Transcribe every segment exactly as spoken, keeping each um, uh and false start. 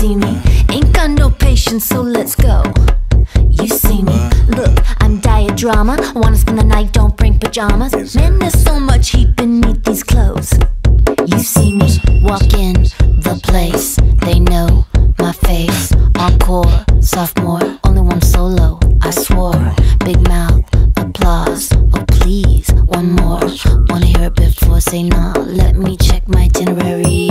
see me, ain't got no patience, so let's go. You see me, look, I'm diet drama. Wanna spend the night, don't bring pajamas. Man, there's so much heat beneath these clothes. You see me, walk in the place, they know my face. Encore, sophomore, only one solo, I swore. Big mouth, applause, oh please, one more. Wanna hear it before, say nah. Let me check my itinerary,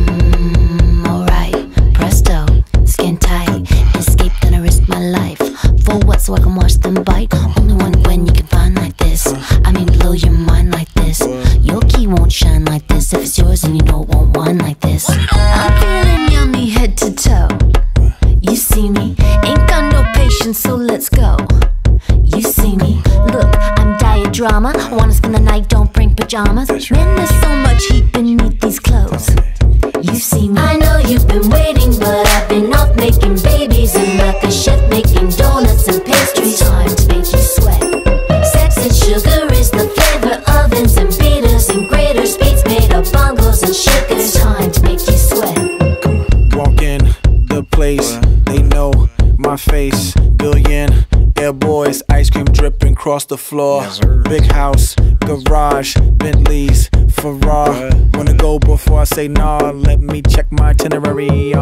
um, alright. Presto, skin tight, escape then I risk my life. For what, so I can watch them bite. Only one Gwen you can find like this. I mean blow your mind like this. Your key won't shine like this. If it's yours and you know it won't whine like this. I'm feeling yummy head to toe. You see me, ain't got no patience, so let's go. You see me, look, I'm diet drama. Wanna spend the night, don't bring pajamas. Man, there's so much heat beneath these clothes. You see me, I know you've been waiting, but I've been off making babies and like a chef making donuts and pastries. Time to make you sweat. Sex and sugar is the flavor. Ovens and beaters and graters, beats made of bongos and shakers. Time to make you sweat. Walk in the place, they know my face. Billion air boys, ice cream dripping across the floor. Big house, garage, Bentleys, Ferrari. Wanna go before I say nah? Let me check my itinerary.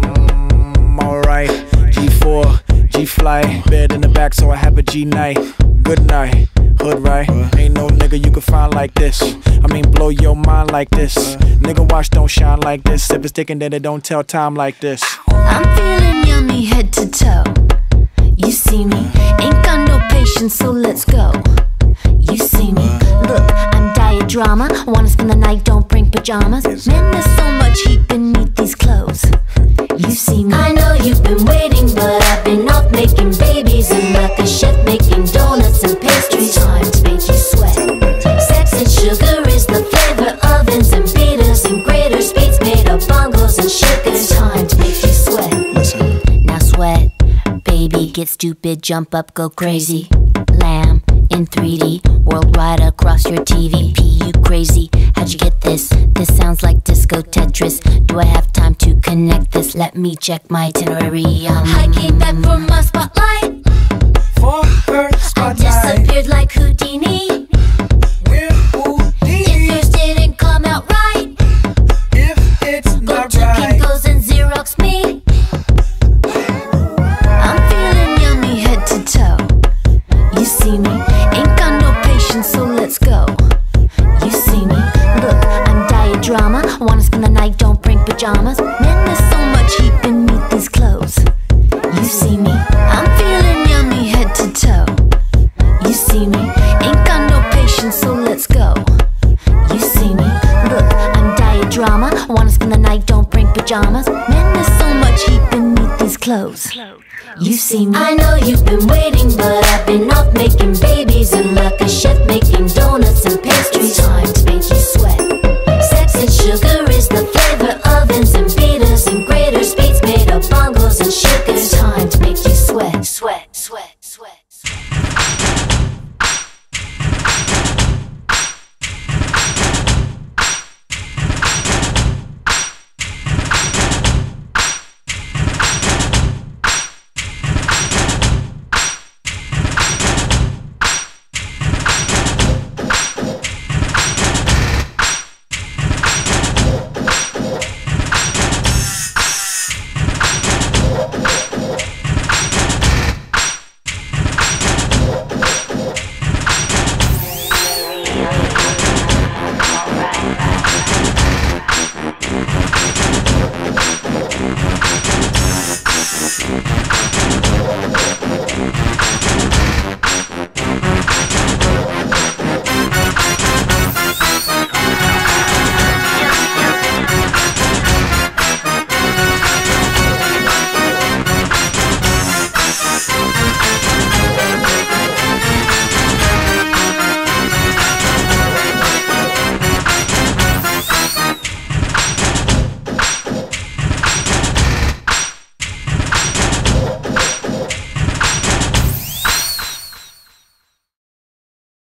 Um, alright. G four, G flight, bed in the back, so I have a G night. Good night, hood right. Ain't no nigga you can find like this. I mean blow your mind like this. Nigga watch don't shine like this. If it's sticking then it don't tell time like this. I'm feeling yummy head to toe. You see me, ain't got no patience, so let's go. You see me, look, I'm diet drama. Wanna spend the night, don't bring pajamas. Man, there's so much heat beneath these clothes. You see me, I know you've been waiting, but I've been off making babies and like a chef making donuts and pastries. Time to make you sweat. Sex and sugar is the flavor. Ovens and beaters and graters, beats made of bongos and shakers. Time to make you sweat. Now sweat, baby, get stupid, jump up, go crazy. Lamb in three D, worldwide across your T V. P, you crazy, how'd you get this? This sounds like disco Tetris. Do I have time to connect this? Let me check my itinerary. um, I came back from my spotlight. For her spotlight, I disappeared like Houdini. We're Houdini. If yours didn't come out right, If it's go not to right, Kinko's and Xerox me. I'm feeling yummy head to toe. You see me, ain't got no patience, so let's go. You see me, look, I'm diet drama. Wanna spend the night, don't bring pajamas. Man, there's so much heat beneath these clothes. You see me, I'm feeling yummy head to toe. You see me, ain't got no patience, so let's go. You see me, look, I'm diet drama. Wanna spend the night, don't bring pajamas. Man, there's so much heat beneath these clothes. You see me, I know you've been waiting, but I've been off making babies and like a chef making donuts and